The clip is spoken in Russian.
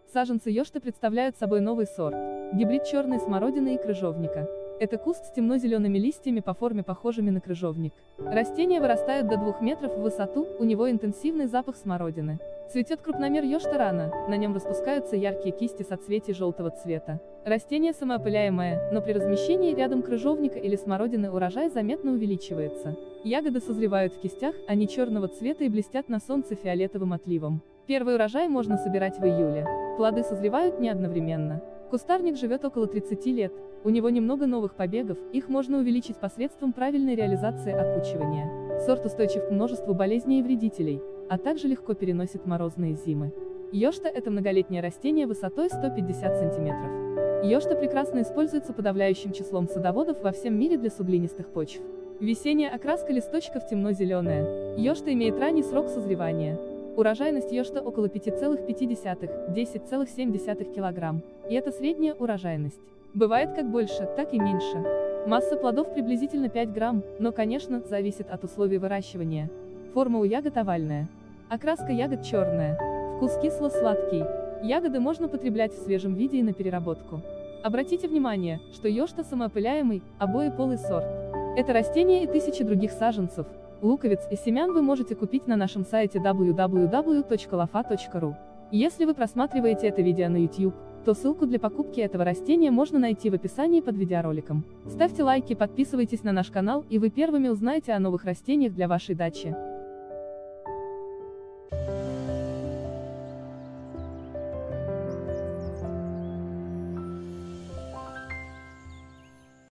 Саженцы ёшты представляют собой новый сорт, гибрид черной смородины и крыжовника. Это куст с темно-зелеными листьями по форме похожими на крыжовник. Растения вырастают до 2 метров в высоту, у него интенсивный запах смородины. Цветет крупномер ёшта рано, на нем распускаются яркие кисти соцветий желтого цвета. Растение самоопыляемое, но при размещении рядом крыжовника или смородины урожай заметно увеличивается. Ягоды созревают в кистях, они черного цвета и блестят на солнце фиолетовым отливом. Первый урожай можно собирать в июле. Плоды созревают не одновременно. Кустарник живет около 30 лет, у него немного новых побегов, их можно увеличить посредством правильной реализации окучивания. Сорт устойчив к множеству болезней и вредителей, а также легко переносит морозные зимы. Ёшта – это многолетнее растение высотой 150 см. Ёшта прекрасно используется подавляющим числом садоводов во всем мире для суглинистых почв. Весенняя окраска листочков темно-зеленая. Ёшта имеет ранний срок созревания. Урожайность ёшта около 5,5–10,7 кг. И это средняя урожайность. Бывает как больше, так и меньше. Масса плодов приблизительно 5 грамм, но, конечно, зависит от условий выращивания. Форма у ягод овальная. Окраска ягод черная. Вкус кисло-сладкий. Ягоды можно потреблять в свежем виде и на переработку. Обратите внимание, что ёшта самоопыляемый, обоеполый сорт. Это растение и тысячи других саженцев, луковиц и семян вы можете купить на нашем сайте www.lofa.ru. Если вы просматриваете это видео на YouTube, то ссылку для покупки этого растения можно найти в описании под видеороликом. Ставьте лайки, подписывайтесь на наш канал, и вы первыми узнаете о новых растениях для вашей дачи.